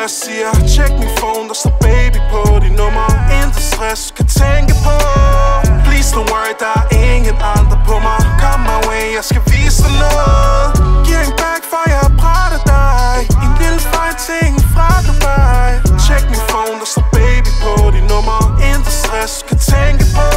jeg siger, check min phone, der står baby på dit nummer. Intet stress, skal tænke på. Please don't worry, der er ingen andre på mig. Come my way, jeg skal vise dig noget. Giv en back, for jeg har brættet dig. En lille fejl ting fra Dubai. Check min phone, der står baby på dit nummer. Intet stress, skal tænke på.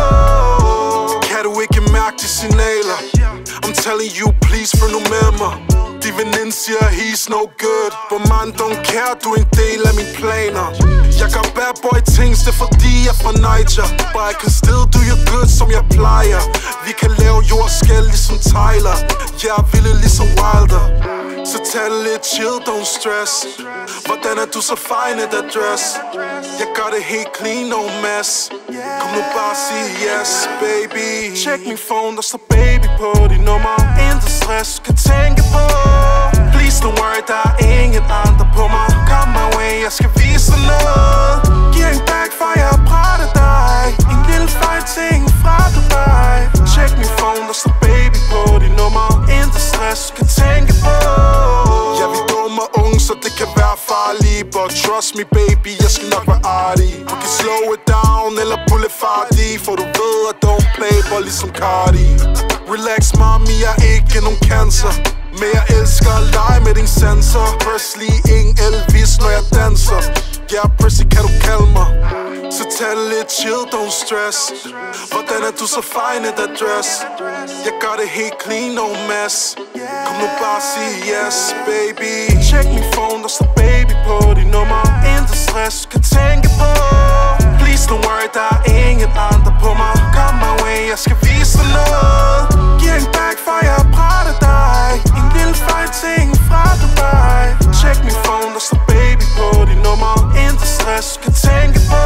Kan du ikke mærke de signaler? I'm telling you, please følg nu med mig. De veninde siger, he's no good, but man, don't care, du er en del af mine planer. Jeg gør bad boy things, det er fordi jeg er fra Niger, but I can still do you good, som jeg plejer. Vi kan lave jordskæld ligesom Tyler. Jeg er vildt ligesom Wilder. Så tag det lidt chill, don't stress. Hvordan er du så fine i that dress? Jeg gør det helt clean, no mess. Kom nu bare sig yes, baby. Check min phone, der står baby på dit nummer. Intet stress, kan tænke på. Please don't worry, der er ingen andre på mig. Come my way, jeg skal vise dig noget. Giv en back, for jeg har brættet dig. En lille fejl ting fra Dubai. Check min phone, der står baby på dit nummer. Intet stress, kan tænke på. Ja, vi dumme og unge, så det kan være farligt, but trust me baby, jeg skal nok være artig. Du kan slow it down eller boulevard i, for du ved at don't play bold ligesom Cardi. Relax mami, jeg er ikke nogen cancer, men jeg elsker at lege med din sensor. Presley, ingen Elvis, når jeg danser. Ja, Presley kan du kalde mig. Så tag det lidt chill, don't stress. Hvordan er du så fine i that dress? Jeg gør det helt clean, no mess. Kom nu bare sig yes, baby. Check min phone, der står baby på dit nummer. Intet stress, kan tænke på. Please don't worry, der er ingen andre på mig. Come my way, jeg skal vise dig noget. Giv en back, for jeg har brættet dig. En lille fejl ting fra Dubai. Check min phone, der står baby på dit nummer. Intet stress, kan tænke på.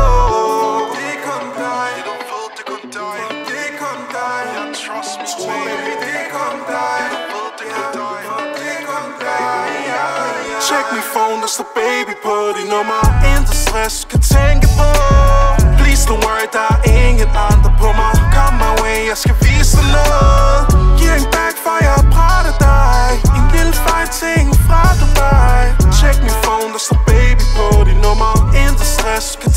Det er kun dig, du ved det er kun dig. Det er kun dig, jeg trust me baby. Det er kun dig, du ved det er kun dig. Det er kun dig. Check min phone, der står baby på dit nummer. Intet stress, kan tænke på. Please don't worry, der er ingen andre på mig. Come my way, jeg skal vise dig noget. Giv en back, for jeg har brættet dig. En lille fejl ting fra Dubai. Check min phone, der står baby på dit nummer. Intet stress, kan